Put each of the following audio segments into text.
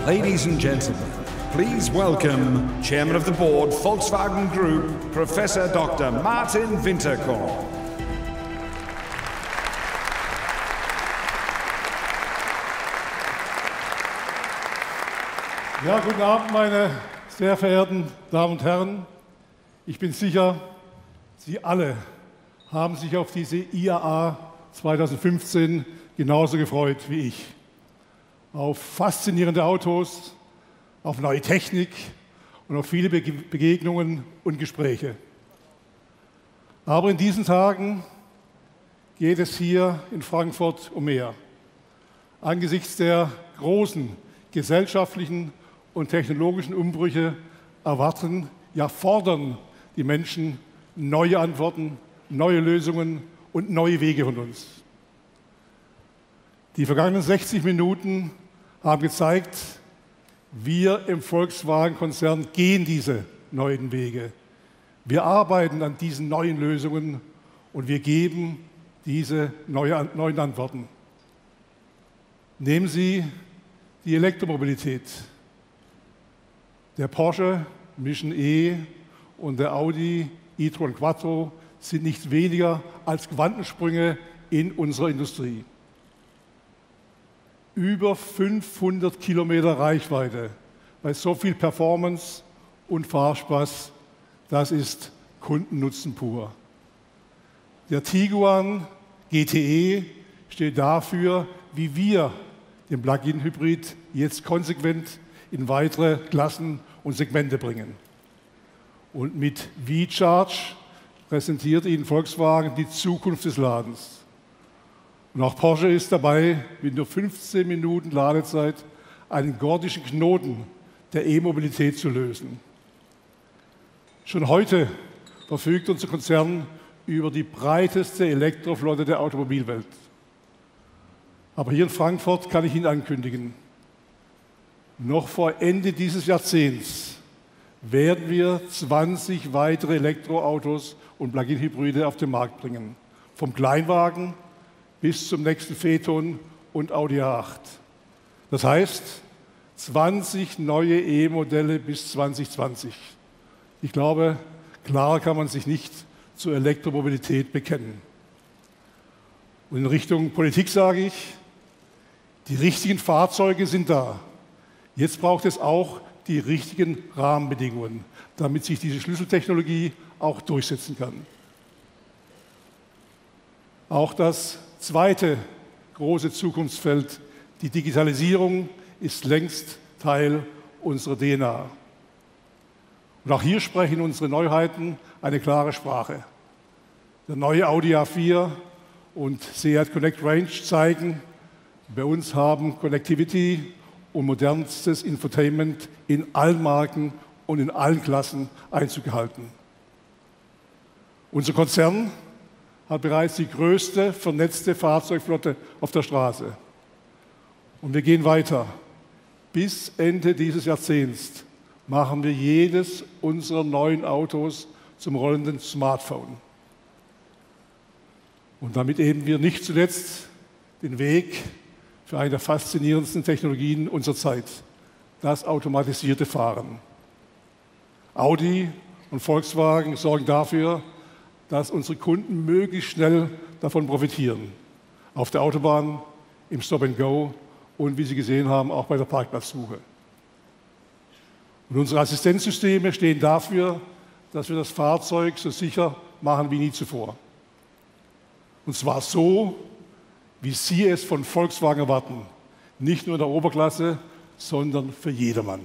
Ladies and gentlemen, please welcome Chairman of the Board, Volkswagen Group, Professor Dr. Martin Winterkorn. Ja, guten Abend, meine sehr verehrten Damen und Herren. Ich bin sicher, Sie alle haben sich auf diese IAA 2015 genauso gefreut wie ich. Auf faszinierende Autos, auf neue Technik und auf viele Begegnungen und Gespräche. Aber in diesen Tagen geht es hier in Frankfurt um mehr. Angesichts der großen gesellschaftlichen und technologischen Umbrüche erwarten, ja fordern die Menschen neue Antworten, neue Lösungen und neue Wege von uns. Die vergangenen 60 Minuten haben gezeigt, wir im Volkswagen-Konzern gehen diese neuen Wege. Wir arbeiten an diesen neuen Lösungen und wir geben diese neuen Antworten. Nehmen Sie die Elektromobilität. Der Porsche Mission E und der Audi e-tron Quattro sind nichts weniger als Quantensprünge in unserer Industrie. Über 500 Kilometer Reichweite bei so viel Performance und Fahrspaß, das ist Kundennutzen pur. Der Tiguan GTE steht dafür, wie wir den Plug-in-Hybrid jetzt konsequent in weitere Klassen und Segmente bringen. Und mit V-Charge präsentiert Ihnen Volkswagen die Zukunft des Ladens. Und auch Porsche ist dabei, mit nur 15 Minuten Ladezeit einen gordischen Knoten der E-Mobilität zu lösen. Schon heute verfügt unser Konzern über die breiteste Elektroflotte der Automobilwelt. Aber hier in Frankfurt kann ich Ihnen ankündigen, noch vor Ende dieses Jahrzehnts werden wir 20 weitere Elektroautos und Plug-in-Hybride auf den Markt bringen. Vom Kleinwagen bis zum nächsten Phaeton und Audi A8. Das heißt, 20 neue E-Modelle bis 2020. Ich glaube, klarer kann man sich nicht zur Elektromobilität bekennen. Und in Richtung Politik sage ich, die richtigen Fahrzeuge sind da. Jetzt braucht es auch die richtigen Rahmenbedingungen, damit sich diese Schlüsseltechnologie auch durchsetzen kann. Auch das zweite große Zukunftsfeld, die Digitalisierung, ist längst Teil unserer DNA. Und auch hier sprechen unsere Neuheiten eine klare Sprache. Der neue Audi A4 und Seat Connect Range zeigen, bei uns haben Connectivity und modernstes Infotainment in allen Marken und in allen Klassen Einzug gehalten. Unser Konzern hat bereits die größte vernetzte Fahrzeugflotte auf der Straße. Und wir gehen weiter. Bis Ende dieses Jahrzehnts machen wir jedes unserer neuen Autos zum rollenden Smartphone. Und damit eben wir nicht zuletzt den Weg für eine der faszinierendsten Technologien unserer Zeit, das automatisierte Fahren. Audi und Volkswagen sorgen dafür, dass unsere Kunden möglichst schnell davon profitieren. Auf der Autobahn, im Stop-and-Go und, wie Sie gesehen haben, auch bei der Parkplatzsuche. Und unsere Assistenzsysteme stehen dafür, dass wir das Fahrzeug so sicher machen wie nie zuvor. Und zwar so, wie Sie es von Volkswagen erwarten. Nicht nur in der Oberklasse, sondern für jedermann.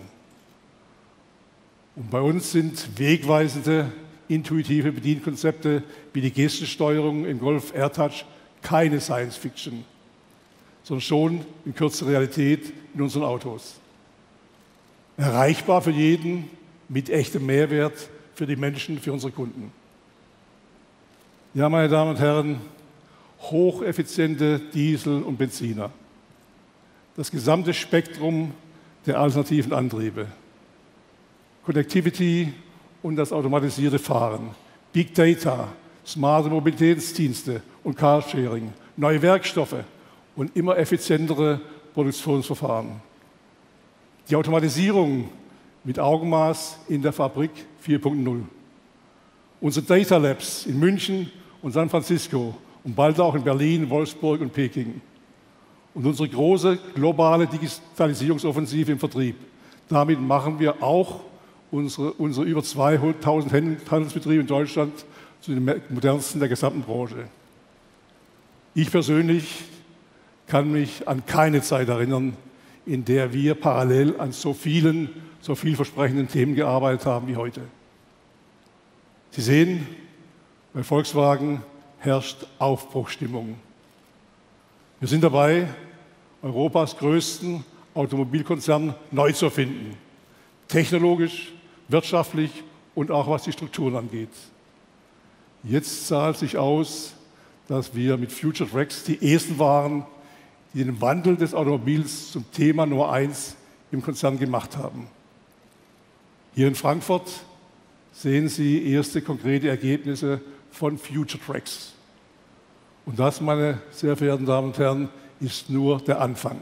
Und bei uns sind wegweisende, intuitive Bedienkonzepte wie die Gestensteuerung im Golf AirTouch keine Science Fiction, sondern schon in Kürze Realität in unseren Autos. Erreichbar für jeden, mit echtem Mehrwert für die Menschen, für unsere Kunden. Ja, meine Damen und Herren, hocheffiziente Diesel und Benziner. Das gesamte Spektrum der alternativen Antriebe. Connectivity und das automatisierte Fahren. Big Data, smarte Mobilitätsdienste und Carsharing, neue Werkstoffe und immer effizientere Produktionsverfahren. Die Automatisierung mit Augenmaß in der Fabrik 4.0. Unsere Data Labs in München und San Francisco und bald auch in Berlin, Wolfsburg und Peking. Und unsere große globale Digitalisierungsoffensive im Vertrieb. Damit machen wir auch unsere über 200.000 Handelsbetriebe in Deutschland zu den modernsten der gesamten Branche. Ich persönlich kann mich an keine Zeit erinnern, in der wir parallel an so vielversprechenden Themen gearbeitet haben wie heute. Sie sehen, bei Volkswagen herrscht Aufbruchsstimmung. Wir sind dabei, Europas größten Automobilkonzern neu zu erfinden. Technologisch, wirtschaftlich und auch was die Strukturen angeht. Jetzt zahlt sich aus, dass wir mit Future Tracks die ersten waren, die den Wandel des Automobils zum Thema Nummer 1 im Konzern gemacht haben. Hier in Frankfurt sehen Sie erste konkrete Ergebnisse von Future Tracks. Und das, meine sehr verehrten Damen und Herren, ist nur der Anfang.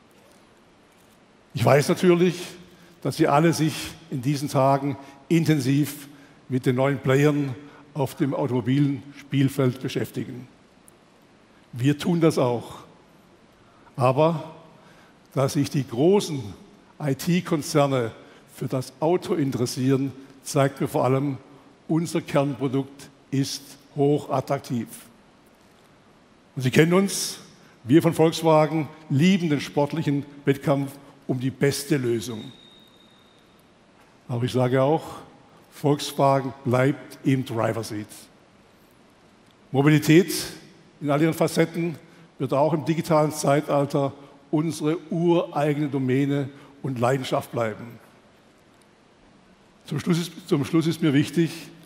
Ich weiß natürlich, dass Sie alle sich in diesen Tagen intensiv mit den neuen Playern auf dem automobilen Spielfeld beschäftigen. Wir tun das auch. Aber dass sich die großen IT-Konzerne für das Auto interessieren, zeigt mir vor allem, unser Kernprodukt ist hochattraktiv. Und Sie kennen uns, wir von Volkswagen lieben den sportlichen Wettkampf um die beste Lösung. Aber ich sage auch, Volkswagen bleibt im Driver Seat. Mobilität in all ihren Facetten wird auch im digitalen Zeitalter unsere ureigene Domäne und Leidenschaft bleiben. Zum Schluss ist mir wichtig,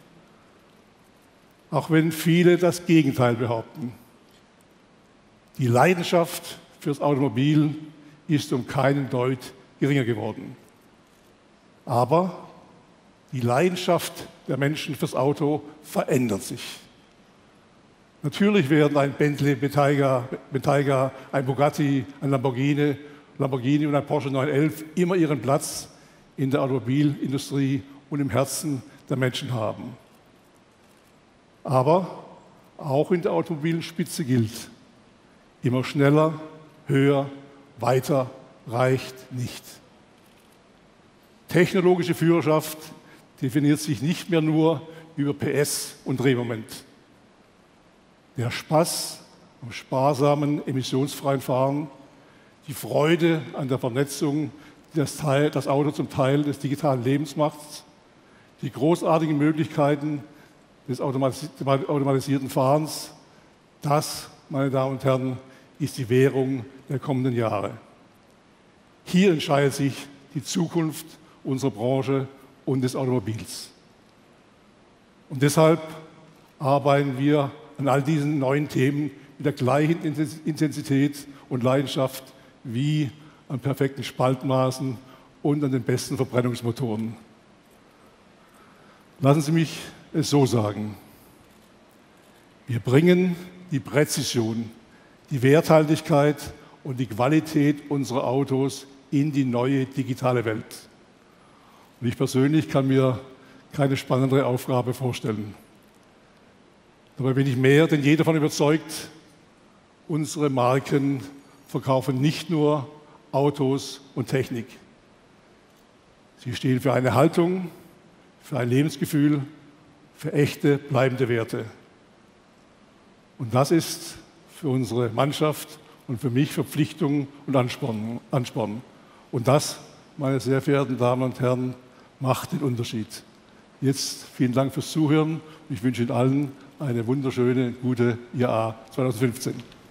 auch wenn viele das Gegenteil behaupten, die Leidenschaft fürs Automobil ist um keinen Deut geringer geworden. Aber die Leidenschaft der Menschen fürs Auto verändert sich. Natürlich werden ein Bentley Bentayga, ein Bugatti, ein Lamborghini und ein Porsche 911 immer ihren Platz in der Automobilindustrie und im Herzen der Menschen haben. Aber auch in der Automobilspitze gilt, immer schneller, höher, weiter reicht nicht. Technologische Führerschaft definiert sich nicht mehr nur über PS und Drehmoment. Der Spaß am sparsamen, emissionsfreien Fahren, die Freude an der Vernetzung, die das Auto zum Teil des digitalen Lebens macht, die großartigen Möglichkeiten des automatisierten Fahrens, das, meine Damen und Herren, ist die Währung der kommenden Jahre. Hier entscheidet sich die Zukunft unserer Branche und des Automobils. Und deshalb arbeiten wir an all diesen neuen Themen mit der gleichen Intensität und Leidenschaft wie an perfekten Spaltmaßen und an den besten Verbrennungsmotoren. Lassen Sie mich es so sagen. Wir bringen die Präzision, die Werthaltigkeit und die Qualität unserer Autos in die neue digitale Welt. Und ich persönlich kann mir keine spannendere Aufgabe vorstellen. Dabei bin ich mehr denn je davon überzeugt, unsere Marken verkaufen nicht nur Autos und Technik. Sie stehen für eine Haltung, für ein Lebensgefühl, für echte, bleibende Werte. Und das ist für unsere Mannschaft und für mich Verpflichtung und Ansporn. Und das, meine sehr verehrten Damen und Herren, macht den Unterschied. Jetzt vielen Dank fürs Zuhören und ich wünsche Ihnen allen eine wunderschöne, gute IAA 2015.